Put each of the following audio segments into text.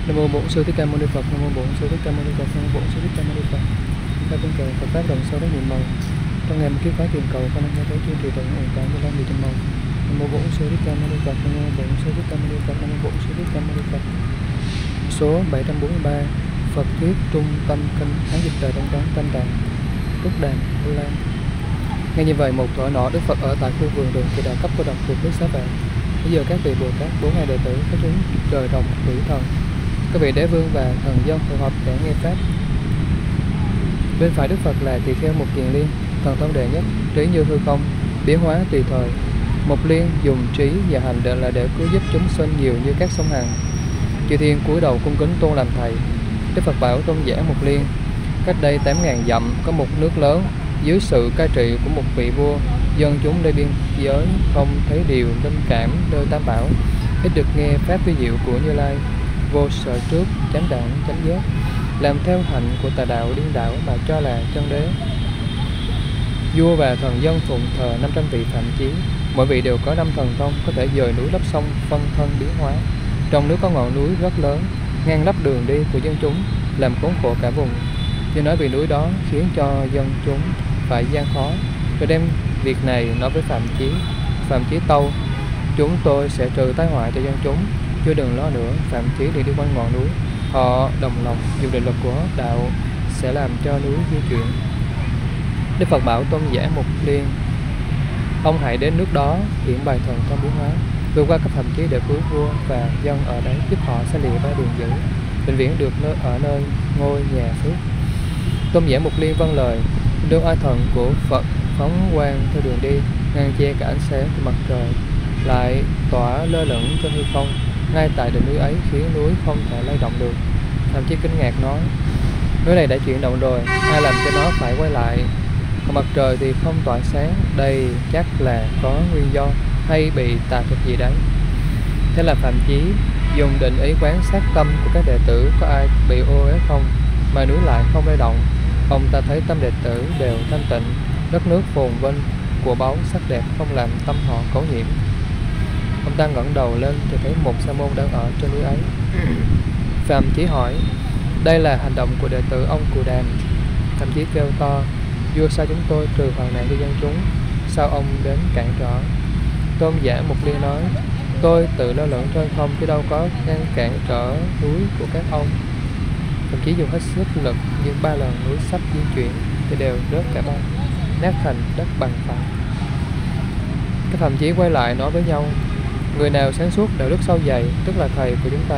Nam mô Bổn Sư Thích Ca Mâu Ni Phật. Nam mô Bổn Sư Thích Ca Mâu Ni Phật. Nam mô Bổn Sư Thích Ca Mâu Ni Phật. Các tôn cờ Phật pháp đồng sâu đó nhiệm màu. Trong ngày một kiếp phái tiền cầu, con năm nay tới chuyên trì tụng ổn cả 15 vị trên màu. Nam mô Bổn Sư Thích Ca Mâu Ni Phật. Nam mô Bổn Sư Thích Ca Mâu Ni Phật. Nam mô Bổn Sư Thích Ca Mâu Ni Phật. Số 743 Phật thuyết trung tâm kinh Hán dịch trời trong toán tam tạng Túc Đàm Vu Lan. Ngay như vậy, một thuở nọ Đức Phật ở tại khu vườn đường Kỳ Đà cấp cô độc thuộc nước Xá Vàng. Bây giờ các vị Bồ Tát, 42 đệ tử, các chúng trời đồng quỷ thần, các vị đế vương và thần dân hội họp để nghe pháp. Bên phải Đức Phật là tỳ kheo Mục Kiền Liên, thần thông đệ nhất, trí như hư không, biến hóa tùy thời. Mục Liên dùng trí và hành là để cứu giúp chúng sinh nhiều như các sông Hằng. Chư thiên cúi đầu cung kính tôn làm thầy. Đức Phật bảo tôn giả Mục Liên, cách đây 8.000 dặm có một nước lớn, dưới sự cai trị của một vị vua, dân chúng nơi biên giới không thấy điều linh cảm nơi tam bảo, ít được nghe pháp vi diệu của Như Lai, vô sợ trước, chánh đẳng, chánh giác, làm theo hạnh của tà đạo điên đảo mà cho là chân đế. Vua và thần dân phụng thờ 500 vị phạm chí, mỗi vị đều có 5 thần thông, có thể dời núi lấp sông, phân thân biến hóa. Trong nước có ngọn núi rất lớn, ngăn lấp đường đi của dân chúng, làm khốn khổ cả vùng. Như nói vì núi đó khiến cho dân chúng phải gian khó, rồi đem việc này nói với Phạm Chí. Phạm Chí tâu, chúng tôi sẽ trừ tai họa cho dân chúng, chưa đừng lo nữa. Phạm Chí liền đi quanh ngọn núi, họ đồng lòng dùng định lực của đạo sẽ làm cho núi di chuyển. Đức Phật bảo tôn giả Mục Liên, ông hãy đến nước đó hiện bài thần thông biến hóa, vượt qua các Phạm Chí để cứu vua và dân ở đấy, giúp họ xa lìa ba đường dữ, vĩnh viễn được ở nơi ngôi nhà phước. Tôn giả Mục Liên vâng lời, đương oai thần của Phật phóng quang theo đường đi, ngăn che cả ánh sáng của mặt trời, lại tỏa lơ lửng trên hư không, ngay tại đỉnh núi ấy khiến núi không thể lay động được. Phạm Chí kinh ngạc nói, núi này đã chuyển động rồi, ai làm cho nó phải quay lại? Còn mặt trời thì không tỏa sáng, đây chắc là có nguyên do hay bị tà thuật gì đấy. Thế là Phạm Chí dùng định ý quán sát tâm của các đệ tử có ai bị ô uế không, mà núi lại không lay động. Ông ta thấy tâm đệ tử đều thanh tịnh, đất nước phồn vinh, của báu sắc đẹp không làm tâm họ cấu nhiễm. Ông ta ngẩng đầu lên thì thấy một sa môn đang ở trên núi ấy. Phạm Chí hỏi, đây là hành động của đệ tử ông Cù Đàm. Phạm Chí kêu to, vua sao chúng tôi trừ hoạn nạn cho dân chúng, sao ông đến cản trở? Tôn giả Mục Liên nói, tôi tự lơ lửng trên không chứ đâu có ngăn cản trở núi của các ông. Phạm Chí dùng hết sức lực, nhưng 3 lần núi sắp di chuyển thì đều rớt cả ba, nát thành đất bằng phẳng. Các Phạm Chí quay lại nói với nhau, người nào sáng suốt đạo đức sâu dày, tức là thầy của chúng ta.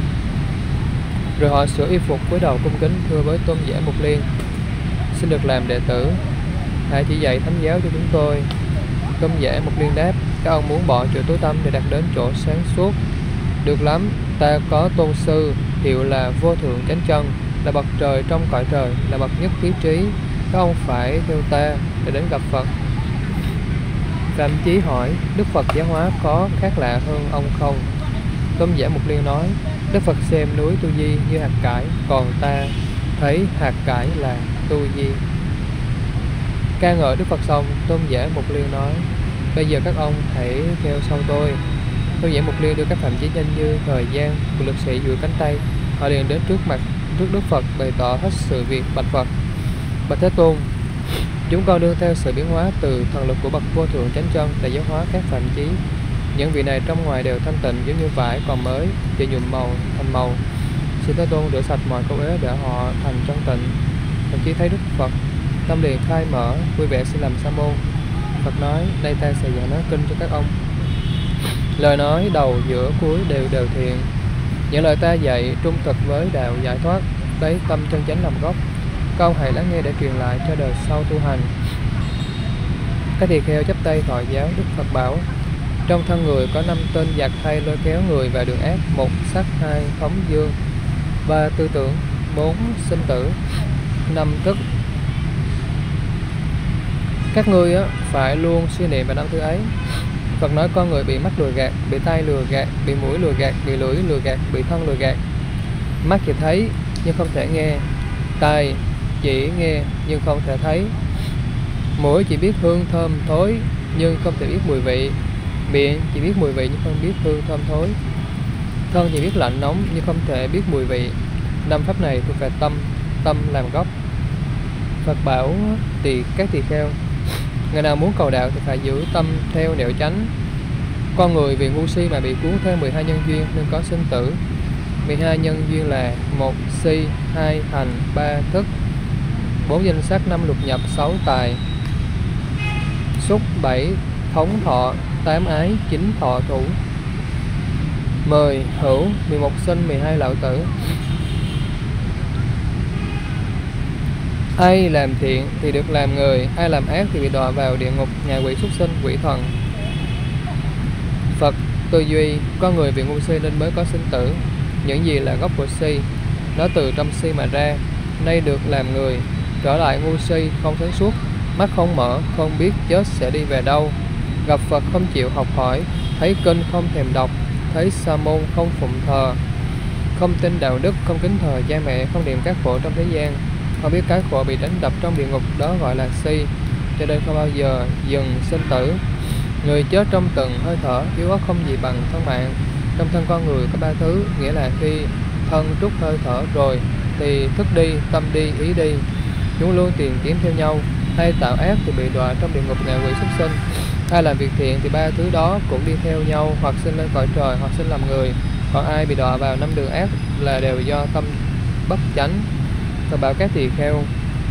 Rồi họ sửa y phục cúi đầu cung kính thưa với tôn giả Mục Liên, xin được làm đệ tử, hãy chỉ dạy thánh giáo cho chúng tôi. Tôn giả Mục Liên đáp, các ông muốn bỏ chỗ tối tăm để đạt đến chỗ sáng suốt, được lắm. Ta có tôn sư hiệu là Vô Thượng Chánh Chân, là bậc trời trong cõi trời, là bậc nhất thiết trí. Các ông phải theo ta để đến gặp Phật. Phạm Chí hỏi, Đức Phật giáo hóa có khác lạ hơn ông không? Tôn giả Mục Liên nói, Đức Phật xem núi Tu Di như hạt cải, còn ta thấy hạt cải là Tu Di. Ca ngợi Đức Phật xong, tôn giả Mục Liên nói, bây giờ các ông hãy theo sau tôi. Tôn giả Mục Liên đưa các Phạm Chí nhanh như thời gian của lực sĩ duỗi cánh tay, họ liền đến trước Đức Phật bày tỏ hết sự việc. Bạch Phật, bạch Thế Tôn, chúng con đương theo sự biến hóa từ thần lực của bậc Vô Thượng Chánh Chân để giáo hóa các Phạm Chí. Những vị này trong ngoài đều thanh tịnh giống như vải còn mới, chỉ nhuộm màu thành màu. Xin Thế Tôn rửa sạch mọi câu uế để họ thành chân tịnh. Phạm Chí thấy Đức Phật, tâm liền khai mở, vui vẻ xin làm sa môn. Phật nói, đây ta sẽ giảng nói kinh cho các ông. Lời nói đầu giữa cuối đều thiện. Những lời ta dạy trung thực với đạo giải thoát, lấy tâm chân chánh làm gốc. Các ông hãy lắng nghe để truyền lại cho đời sau tu hành. Các tỳ kheo chắp tay thọ giáo. Đức Phật bảo, trong thân người có 5 tên giặc hay lôi kéo người vào đường ác: 1. Sắc, 2. Phóng dương, 3. Tư tưởng, 4. Sinh tử, 5. Thức. Các ngươi phải luôn suy niệm về 5 thứ ấy. Phật nói con người bị mắt lừa gạt, bị tai lừa gạt, bị mũi lừa gạt, bị lưỡi lừa gạt, bị thân lừa gạt. Mắt chỉ thấy nhưng không thể nghe, tai chỉ nghe nhưng không thể thấy, mũi chỉ biết hương thơm thối nhưng không thể biết mùi vị, miệng chỉ biết mùi vị nhưng không biết hương thơm thối. Thân chỉ biết lạnh nóng nhưng không thể biết mùi vị. Năm pháp này thuộc về tâm, tâm làm gốc. Phật bảo các tỳ kheo, người nào muốn cầu đạo thì phải giữ tâm theo nẻo chánh. Con người vì ngu si mà bị cuốn theo 12 nhân duyên nên có sinh tử. 12 nhân duyên là: 1. Si, 2. Hành, 3. Thức, 4. Danh sắc, 5. Lục nhập, 6. Tài, xúc, 7. Thống thọ, 8. Ái, 9. Thọ thủ, 10. Hữu, 11. Sinh, 12. Lão tử. Ai làm thiện thì được làm người, ai làm ác thì bị đọa vào địa ngục, ngạ quỷ, súc sinh, quỷ thần. Phật tư duy, con người vì ngu si nên mới có sinh tử. Những gì là gốc của si? Nó từ trong si mà ra. Nay được làm người, trở lại ngu si, không sáng suốt, mắt không mở, không biết chết sẽ đi về đâu. Gặp Phật không chịu học hỏi, thấy kinh không thèm đọc, thấy sa môn không phụng thờ, không tin đạo đức, không kính thờ cha mẹ, không niệm các khổ trong thế gian, không biết cái khổ bị đánh đập trong địa ngục, đó gọi là si. Cho nên không bao giờ dừng sinh tử. Người chết trong từng hơi thở, yếu ớt không gì bằng thân mạng. Trong thân con người có 3 thứ, nghĩa là khi thân trút hơi thở rồi thì thức đi, tâm đi, ý đi. Chúng luôn tìm kiếm theo nhau. Ai tạo ác thì bị đọa trong địa ngục, ngạ quỷ, súc sinh. Ai làm việc thiện thì 3 thứ đó cũng đi theo nhau, hoặc sinh lên cõi trời, hoặc sinh làm người. Còn ai bị đọa vào 5 đường ác là đều do tâm bất chánh. Phật bảo các tỳ kheo,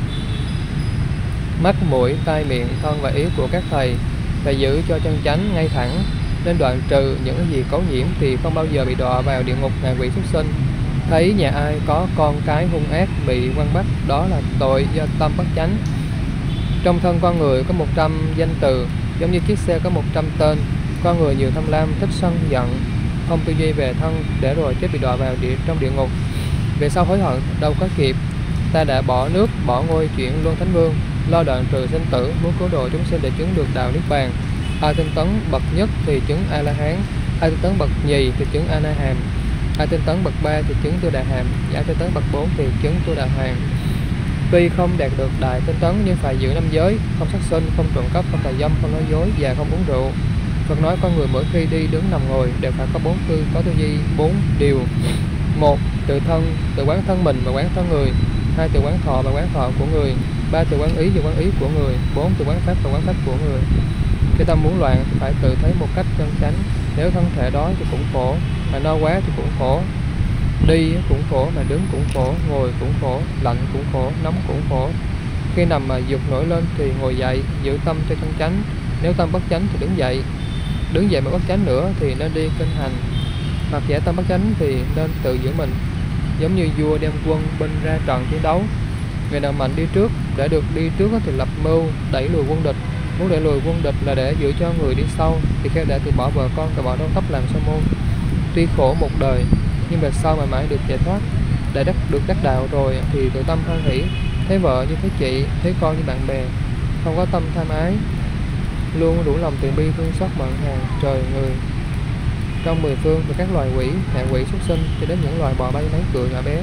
mắt, mũi, tai, miệng, thân và ý của các thầy phải giữ cho chân chánh ngay thẳng, nên đoạn trừ những cái gì cấu nhiễm thì không bao giờ bị đọa vào địa ngục, ngạ quỷ, súc sinh. Thấy nhà ai có con cái hung ác bị quan bắt, đó là tội do tâm bất chánh. Trong thân con người có 100 danh từ, giống như chiếc xe có 100 tên. Con người nhiều tham lam, thích sân giận, không tư duy về thân, để rồi chết bị đọa vào trong địa ngục. Về sau hối hận đâu có kịp. Ta đã bỏ nước, bỏ ngôi chuyển luân thánh vương, lo đoạn trừ sinh tử, muốn cứu độ chúng sinh để chứng được đạo niết bàn. Ai tinh tấn bậc nhất thì chứng A La Hán, ai tinh tấn bậc nhì thì chứng A Na Hàm, ai tinh tấn bậc 3 thì chứng Tu Đà Hàm, ai tinh tấn bậc 4 thì chứng Tu Đà Hoàng. Tuy không đạt được đại tinh tấn nhưng phải giữ 5 giới: không sát sinh, không trộm cắp, không tà dâm, không nói dối và không uống rượu. Phật nói con người mỗi khi đi đứng nằm ngồi đều phải có tư duy 4 điều: 1. Tự quán thân mình và quán thân người. 2. Tự quán thọ và quán thọ của người. 3. Tự quán ý và quán ý của người. 4. Tự quán pháp và quán pháp của người. Khi tâm muốn loạn thì phải tự thấy một cách chân chánh. Nếu thân thể đói thì cũng khổ, mà no quá thì cũng khổ. Đi cũng khổ, mà đứng cũng khổ, ngồi cũng khổ, lạnh cũng khổ, nóng cũng khổ. Khi nằm mà dục nổi lên thì ngồi dậy, giữ tâm cho chân chánh. Nếu tâm bất chánh thì đứng dậy. Đứng dậy mà bất chánh nữa thì nên đi kinh hành. Hoặc giả tâm bất chánh thì nên tự giữ mình. Giống như vua đem quân binh ra trận chiến đấu, người nào mạnh đi trước, để được đi trước thì lập mưu đẩy lùi quân địch. Muốn đẩy lùi quân địch là để giữ cho người đi sau. Thì kheo đã từ bỏ vợ con, từ bỏ đôn tóc làm sa môn. Tuy khổ một đời nhưng về sau mà mãi được giải thoát. Đã được đắc đạo rồi thì tự tâm hoan hỷ, thấy vợ như thấy chị, thấy con như bạn bè, không có tâm tham ái, luôn đủ lòng từ bi thương xót mọi hàng trời người. Trong 10 phương và các loài quỷ, ngạ quỷ, súc sinh cho đến những loài bò bay máy cựa nhỏ bé,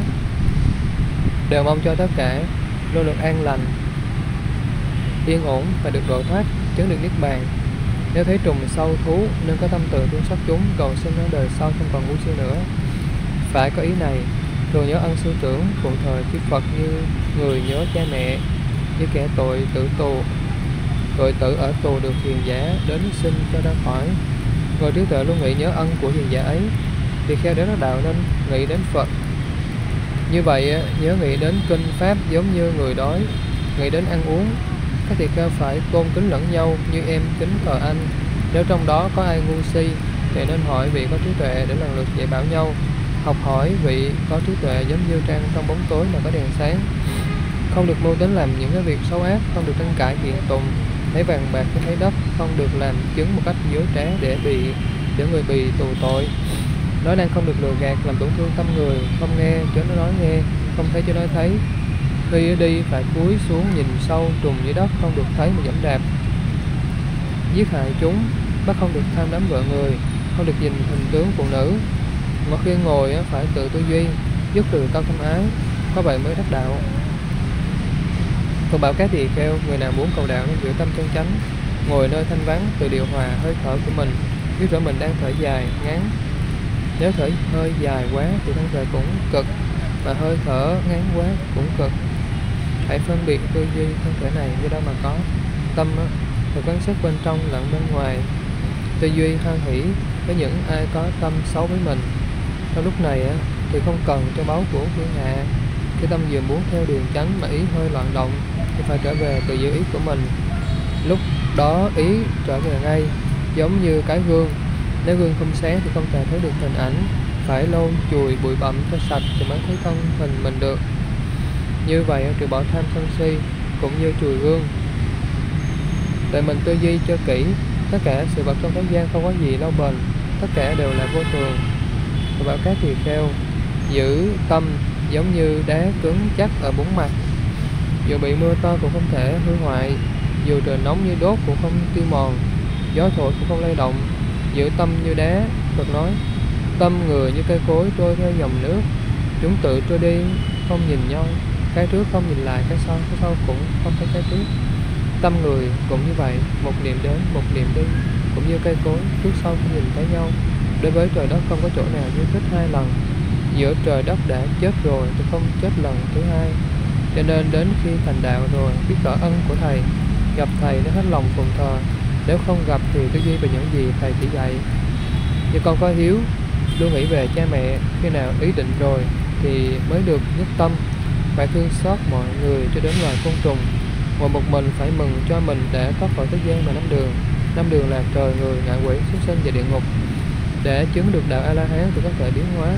đều mong cho tất cả luôn được an lành, yên ổn và được độ thoát, chứng được niết bàn. Nếu thấy trùng sâu thú nên có tâm từ thương xót chúng, cầu xin ở đời sau không còn ngu si nữa. Phải có ý này, thường nhớ ân sư trưởng, phụng thờ chư Phật như người nhớ cha mẹ, như kẻ tội tử tù, tội tử ở tù được hiền giả đến xin cho ra khỏi. Người trí tuệ luôn nghĩ nhớ ân của hiền giả ấy, thì kheo đến đắc đạo nên nghĩ đến Phật. Như vậy nhớ nghĩ đến kinh pháp giống như người đói nghĩ đến ăn uống. Các tỳ kheo phải tôn kính lẫn nhau như em kính thờ anh. Nếu trong đó có ai ngu si thì nên hỏi vị có trí tuệ để lần lượt dạy bảo nhau. Học hỏi vị có trí tuệ giống như trăng trong bóng tối mà có đèn sáng. Không được mưu tính làm những cái việc xấu ác, không được tranh cãi kiện tùng, thấy vàng bạc như thấy đất, không được làm chứng một cách dối trá để người bị tù tội. Nói năng không được lừa gạt làm tổn thương tâm người, không nghe cho nó nói nghe, không thấy cho nó thấy. Khi đi phải cúi xuống nhìn sâu trùng dưới đất, không được thấy mà dẫm đạp. Giết hại chúng, bắt không được tham đắm vợ người, không được nhìn hình tướng phụ nữ. Mà khi ngồi phải tự tư duy, dứt trừ tâm tham ái, có vậy mới đắc đạo. Phật bảo các tỳ kheo, người nào muốn cầu đạo nên giữ tâm chân chánh, ngồi nơi thanh vắng, tự điều hòa hơi thở của mình, biết rõ mình đang thở dài, ngắn. Nếu thở hơi dài quá thì thân thể cũng cực, mà hơi thở ngắn quá cũng cực. Hãy phân biệt tư duy thân thể này như đâu mà có. Tâm phải quan sát bên trong lẫn bên ngoài. Tư duy hoan hỷ với những ai có tâm xấu với mình. Trong lúc này thì không cần cho báu của thiên hạ. Khi tâm vừa muốn theo đường chánh mà ý hơi loạn động thì phải trở về tự giữ ý của mình. Lúc đó ý trở về ngay, giống như cái gương. Nếu gương không sáng thì không thể thấy được hình ảnh. Phải lau chùi bụi bặm cho sạch thì mới thấy thân hình mình được. Như vậy trừ bỏ tham sân si cũng như chùi gương. Để mình tư duy cho kỹ, tất cả sự vật trong thế gian không có gì lâu bền, tất cả đều là vô thường. Và bảo các tỳ kheo giữ tâm giống như đá cứng chắc ở bốn mặt, dù bị mưa to cũng không thể hư hoại, dù trời nóng như đốt cũng không tiêu mòn, gió thổi cũng không lay động. Giữ tâm như đá. Phật nói, tâm người như cây cối trôi theo dòng nước, chúng tự trôi đi không nhìn nhau, cái trước không nhìn lại cái sau cũng không thấy cái trước. Tâm người cũng như vậy, một niệm đến một niệm đi, cũng như cây cối trước sau không nhìn thấy nhau. Đối với trời đất không có chỗ nào như chết hai lần. Giữa trời đất đã chết rồi thì không chết lần thứ hai. Cho nên đến khi thành đạo rồi, biết rõ ân của thầy, gặp thầy nên hết lòng phụng thờ. Nếu không gặp thì tư duy về những gì thầy chỉ dạy. Như con có hiếu, luôn nghĩ về cha mẹ, khi nào ý định rồi thì mới được nhất tâm. Phải thương xót mọi người cho đến loài côn trùng. Ngồi một mình phải mừng cho mình để thoát khỏi thế gian và năm đường. Năm đường là trời, người, ngạ quỷ, súc sinh và địa ngục. Để chứng được đạo A La Hán thì có thể biến hóa,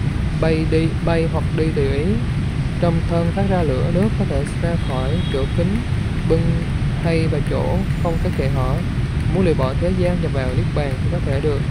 bay hoặc đi tùy ý. Trong thân phát ra lửa, nước có thể ra khỏi chỗ kính bưng hay và chỗ không có kệ hở. Muốn lìa bỏ thế gian và vào niết bàn thì có thể được.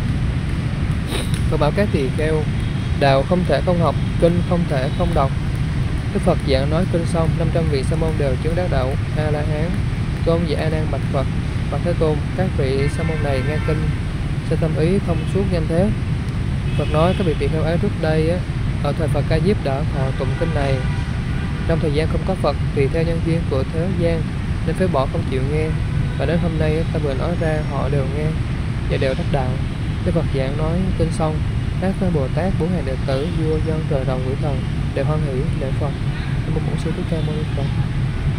Phật bảo các tỳ kheo, đạo không thể không học, kinh không thể không đọc. Đức Phật giảng nói kinh xong, 500 vị sa môn đều chứng đắc đạo A La Hán. Tôn giả A Nan bạch Phật, bạch Thế Tôn, các vị sa môn này nghe kinh sẽ tâm ý thông suốt nhanh thế. Phật nói, các vị tỳ kheo ấy trước đây ở thời Phật Ca Diếp đã thọ tụng kinh này. Trong thời gian không có Phật, tùy theo nhân duyên của thế gian nên phế bỏ không chịu nghe, và đến hôm nay ta vừa nói ra họ đều nghe và đều đắc đạo. Đức Phật giảng nói kinh xong, các Bồ Tát, 4.000 đệ tử, vua, dân, trời rồng, quỷ thần đều hoan hỷ lễ Phật. Nam mô Bổn Sư Thích Ca Mâu Ni Phật.